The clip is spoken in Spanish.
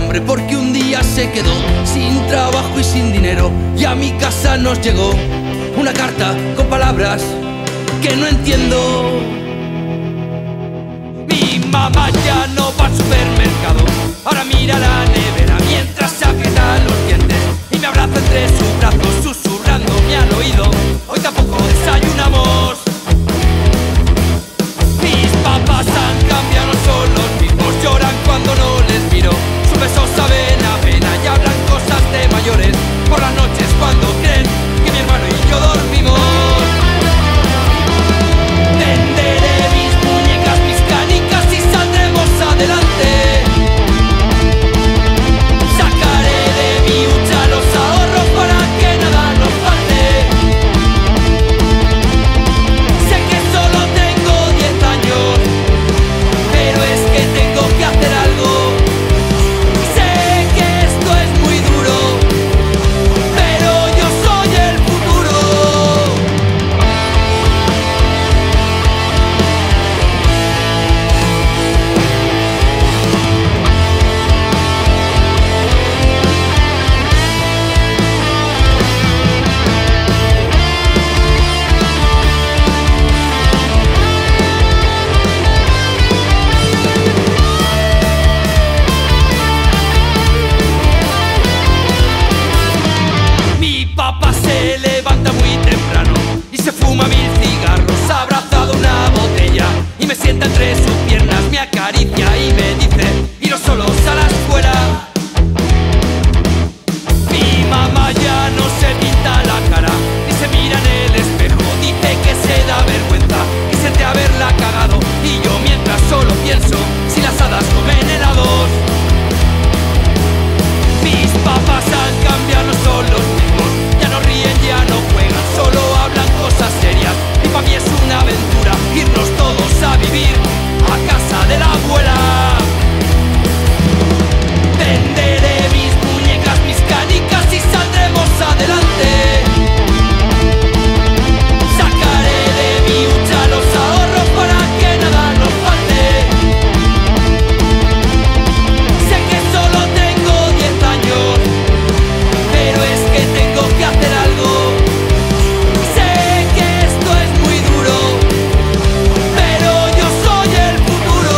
hambre porque un día se quedó sin trabajo y sin dinero, y a mi casa nos llegó una carta con palabras que no entiendo. Mi mamá ya no va al supermercado, ahora mira la nevera mientras se aprieta los dientes y me abraza entre sus brazos susurrándome al oído: hoy tampoco desayunamos. Mis papás han cambiado, no son los mismos, lloran cuando no les miro, sus besos saben a pena y hablan cosas de mayores por las noches cuando creen que mi hermano y yo dormimos. Venderé mis muñecas, mis canicas y saldremos adelante. Sacaré de mi hucha los ahorros para que nada nos falte. Sé que solo tengo 10 años, pero es que tengo que hacer algo. Sé que esto es muy duro, pero yo soy el futuro. Mi papá se levanta muy temprano y se fuma 1000 cigarros, abrazado a una botella, y me sienta entre sus piernas, me acaricia y me dice: iros solos a la escuela. Mi mamá ya no se pinta la cara ni se mira en el espejo, dice que se da vergüenza y siente haberla cagado, y yo mientras solo pienso si las hadas comen helados. Mis papás han cambiado, no son los mismos, ya no ríen, ya no juegan, solo hablan cosas serias, y para mí es una aventura irnos todos a vivir a casa de la abuela. Venderé mis muñecas, mis canicas y saldremos adelante. Sacaré de mi hucha los ahorros para que nada nos falte. Sé que solo tengo 10 años, pero es que tengo que hacer algo. Sé que esto es muy duro, pero yo soy el futuro.